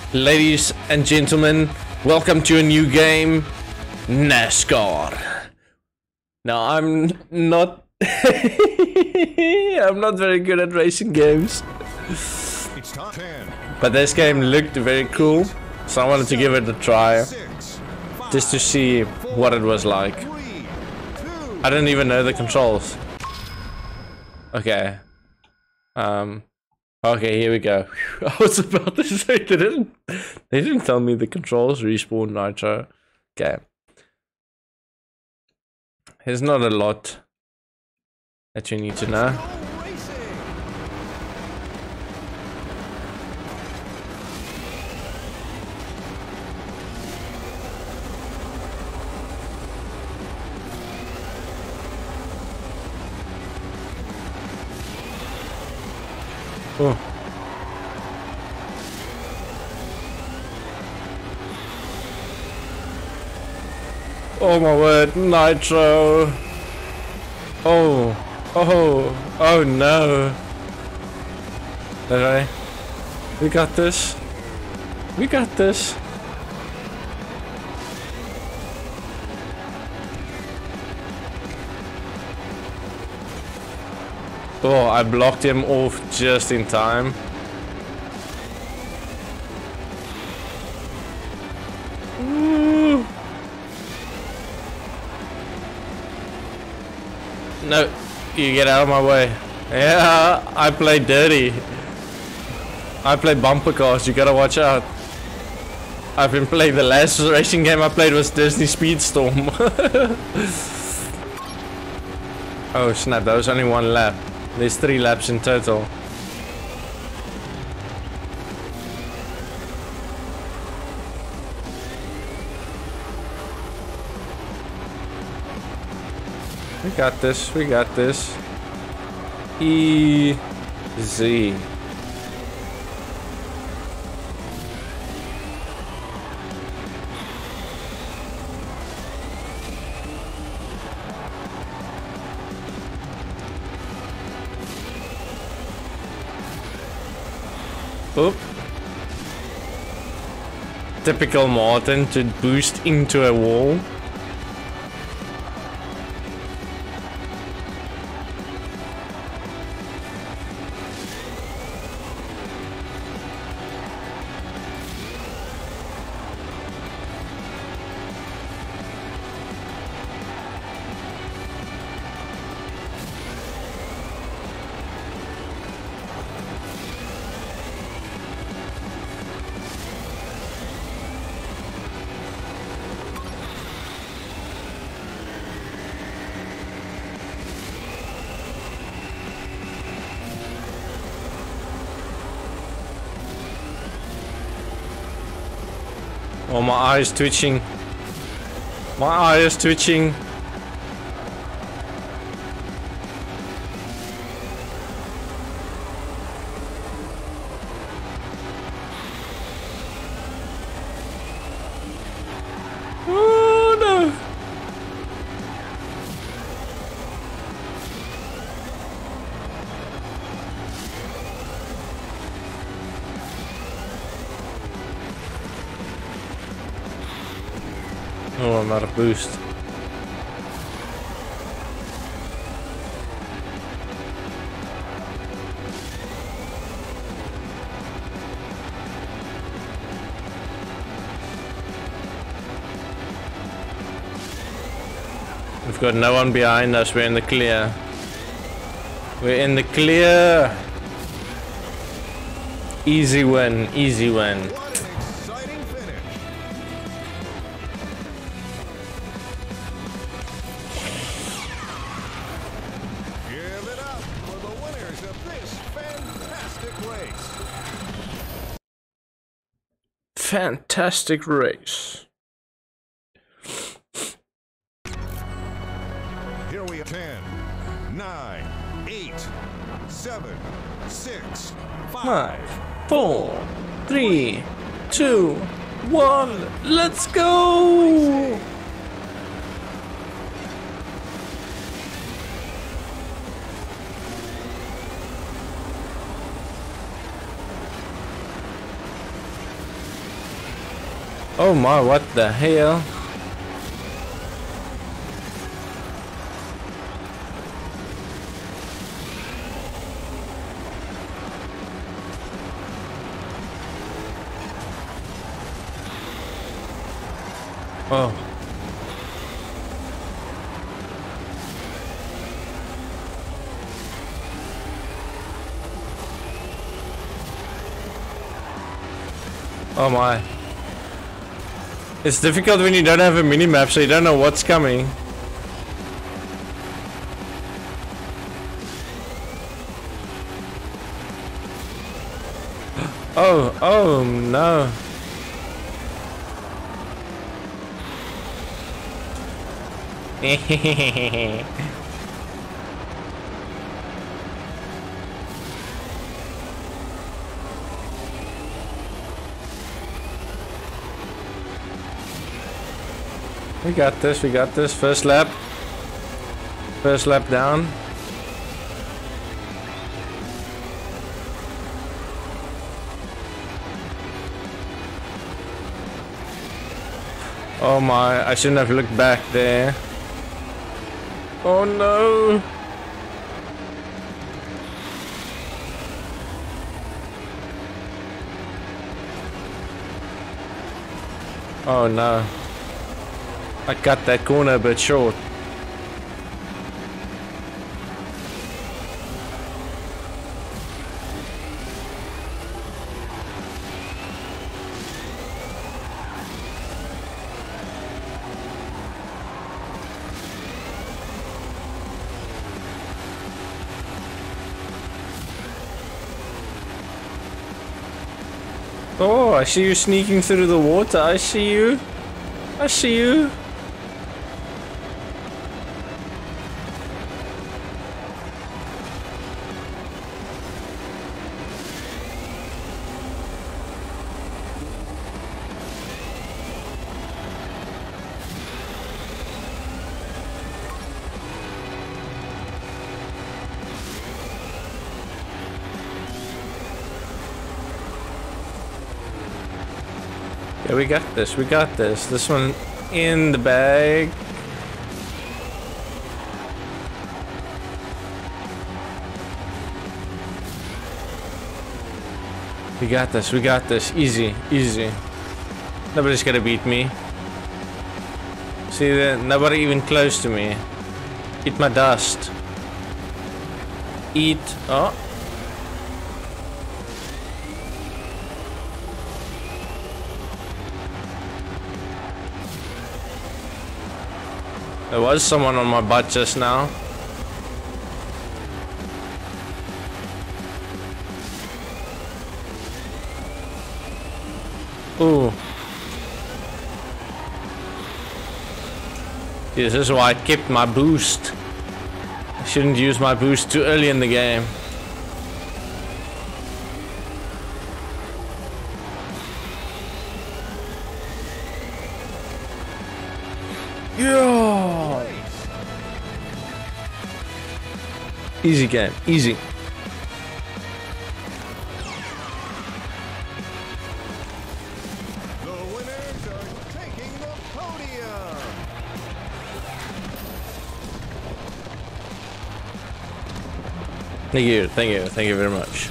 Ladies and gentlemen, welcome to a new game, Nascar. Now I'm not I'm not very good at racing games, but this game looked very cool, so I wanted to give it a try just to see what it was like. I didn't even know the controls. Okay. Okay, here we go. I was about to say they didn't tell me the controls. Respawn, nitro. Okay. There's not a lot that you need to know. Oh. Oh my word, nitro. Oh, oh no. Okay. We got this. We got this. Oh, I blocked him off just in time. Ooh. No, you get out of my way. Yeah, I play dirty. I play bumper cars, you gotta watch out. I've been playing, the last racing game I played was Disney Speedstorm. Oh snap, that was only one lap. There's 3 laps in total. We got this, we got this. Easy. Oop. Typical Martin to boost into a wall. Oh, my eye is twitching. My eye is twitching. Oh no. Oh, I'm out of boost. We've got no one behind us, we're in the clear. We're in the clear. Easy win, easy win. Fantastic race. Here we are. 10, 9, 8, 7, 6, 5, 4, 3, 2, 1. Let's go! Oh my, what the hell? Oh. Oh my. It's difficult when you don't have a mini-map, so you don't know what's coming. Oh no. We got this, we got this. First lap. First lap down. Oh my, I shouldn't have looked back there. Oh no. Oh no. I cut that corner a bit short. Oh, I see you sneaking through the water. I see you. I see you. Yeah, we got this. We got this. This one in the bag. We got this. We got this. Easy. Easy. Nobody's gonna beat me. See that? Nobody even close to me. Eat my dust. Eat. Oh. There was someone on my butt just now. Ooh. This is why I kept my boost. I shouldn't use my boost too early in the game. Yeah. Easy game, easy. The winners are taking the podium. Thank you very much.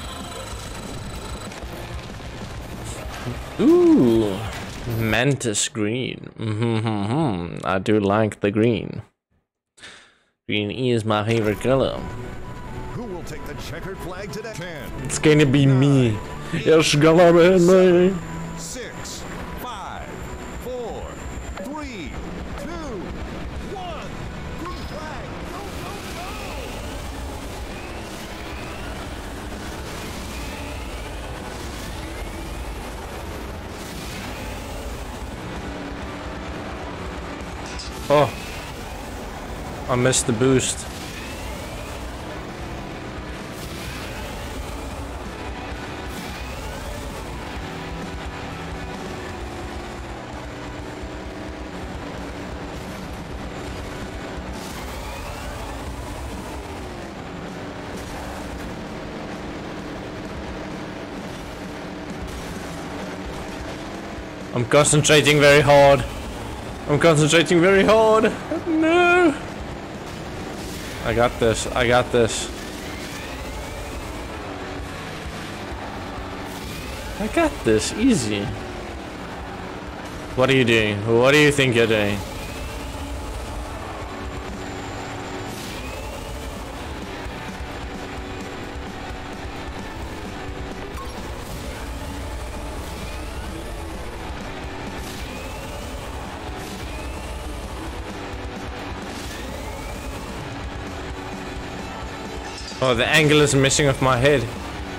Ooh, mantis green. I do like the green. Green is my favorite color. Who will take the checkered flag today? 10. It's gonna be me. It's gonna be me. 6, 5, 4, 3, 2, 1. Green flag. Go, go, go. Oh, I missed the boost. I'm concentrating very hard. I'm concentrating very hard. No. I got this. I got this. I got this. Easy. What are you doing? What do you think you're doing? Oh, the angle is missing off my head.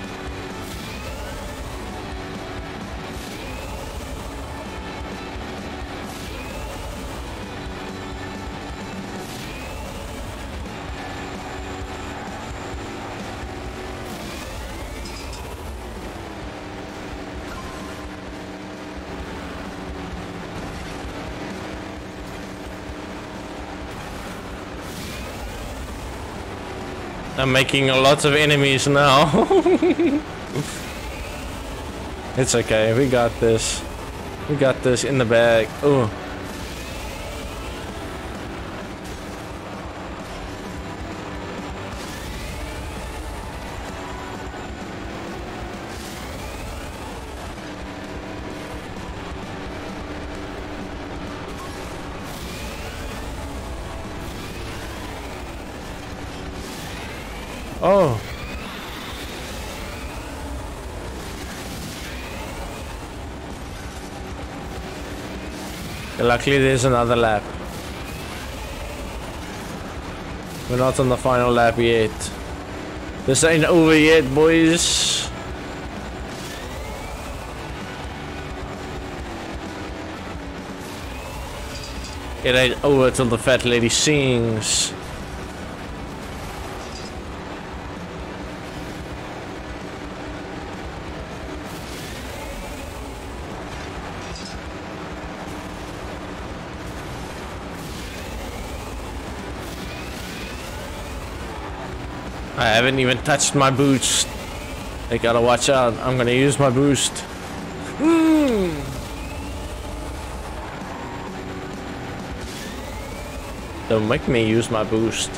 I'm making lots of enemies now. It's okay, we got this. We got this in the bag. Ooh. Oh. Luckily there's another lap. We're not on the final lap yet. This ain't over yet, boys. It ain't over till the fat lady sings. I haven't even touched my boost. I gotta watch out. I'm gonna use my boost. Don't make me use my boost.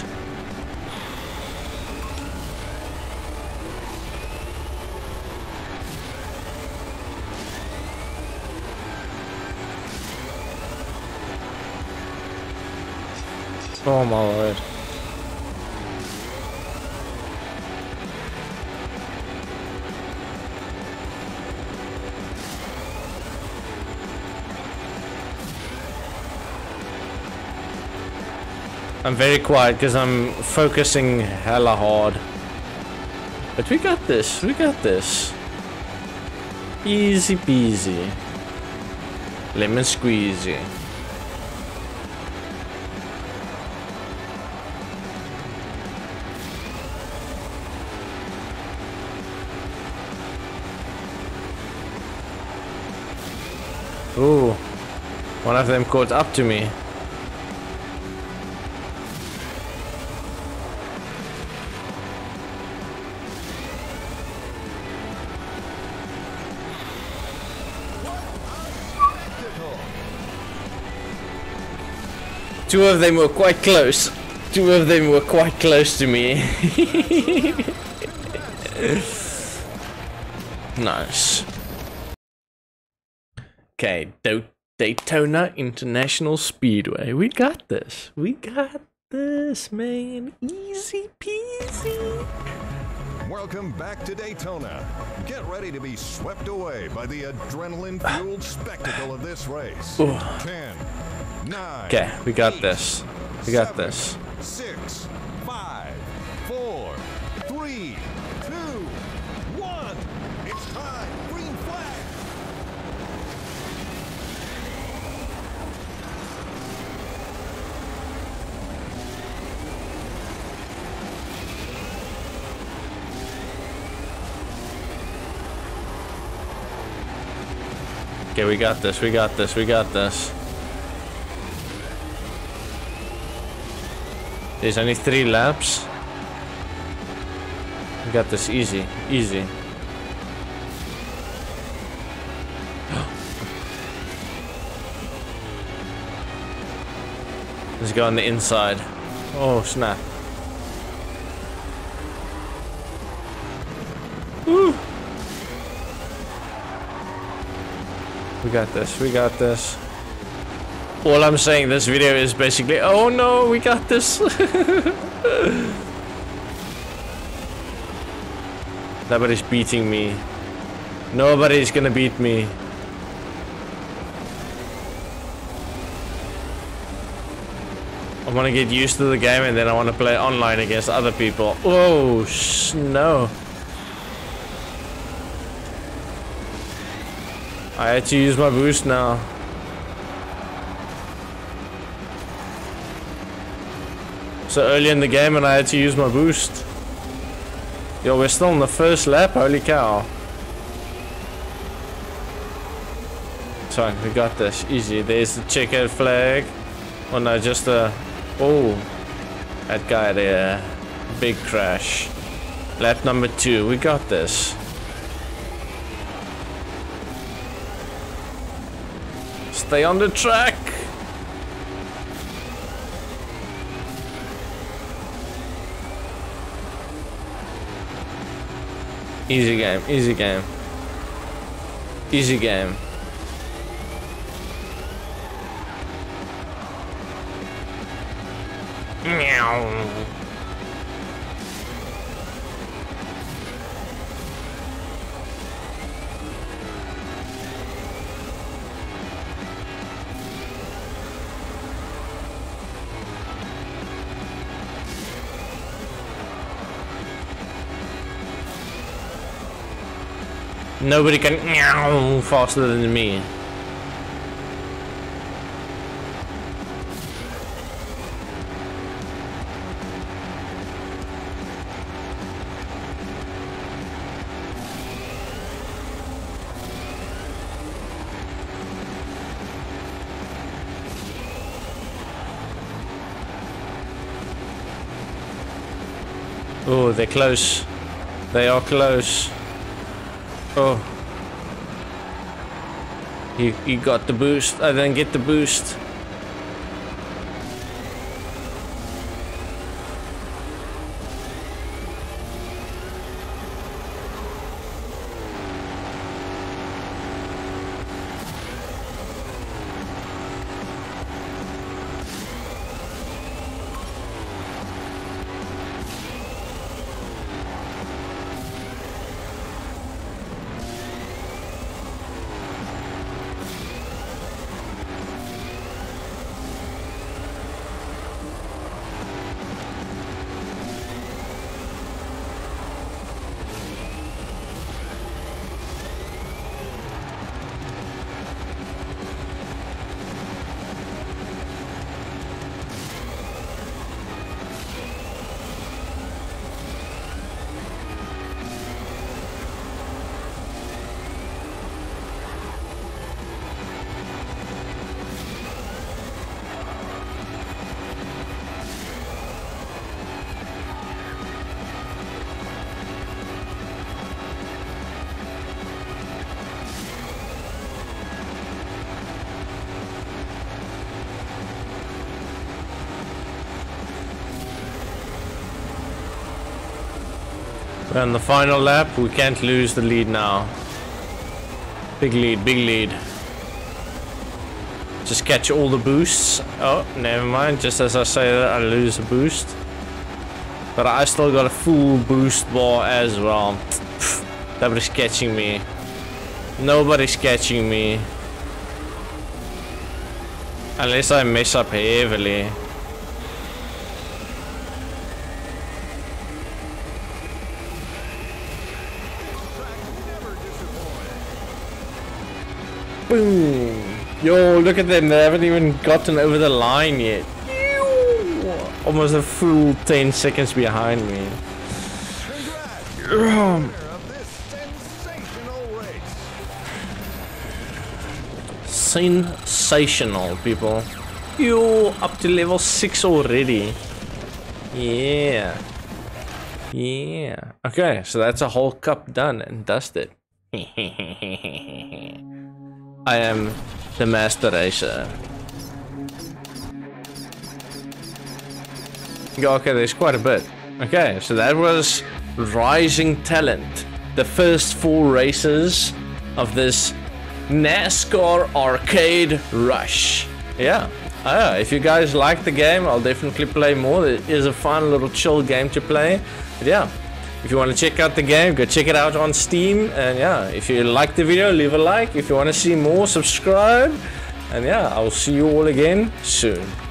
Oh my lord. I'm very quiet because I'm focusing hella hard. But we got this, we got this. Easy peasy. Lemon squeezy. Ooh, one of them caught up to me. Two of them were quite close. Two of them were quite close to me. Nice. Okay, Daytona International Speedway. We got this. We got this, man. Easy peasy. Welcome back to Daytona. Get ready to be swept away by the adrenaline-fueled spectacle of this race. 10, 9. Okay, we got this. We got this. 6, 5, 4, 3, 2, 1. It's time. Green flag. Okay, we got this. We got this. We got this. There's only 3 laps. We got this easy, easy. Let's go on the inside. Oh, snap. Woo. We got this, we got this. All I'm saying this video is basically, oh no, we got this. Nobody's beating me. Nobody's gonna beat me. I want to get used to the game and then I want to play online against other people. Oh, no. I had to use my boost now. So early in the game and I had to use my boost. Yo, we're still on the first lap, holy cow. So we got this, easy. There's the checkered flag. Oh no, just a... Oh, that guy there. Big crash. Lap number 2, we got this. Stay on the track. Easy game, easy game. Easy game. Meow. Nobody can meow faster than me. Oh, they're close. They are close. Oh. He got the boost. I didn't get the boost. We're on the final lap. We can't lose the lead now. Big lead, big lead. Just catch all the boosts. Oh, never mind. Just as I say that, I lose a boost. But I still got a full boost bar as well. Nobody's catching me. Nobody's catching me. Unless I mess up heavily. Boom! Yo, look at them. They haven't even gotten over the line yet. Almost a full 10 seconds behind me. Sensational, people. Yo, up to level 6 already. Yeah. Yeah. Okay, so that's a whole cup done and dusted. I am the master racer. Okay, there's quite a bit. Okay, so that was Rising Talent. The first 4 races of this NASCAR Arcade Rush. Yeah. If you guys like the game, I'll definitely play more. It is a fun little chill game to play. But yeah, if you want to check out the game, go check it out on Steam. And yeah, if you like the video, leave a like. If you want to see more, subscribe. And yeah, I'll see you all again soon.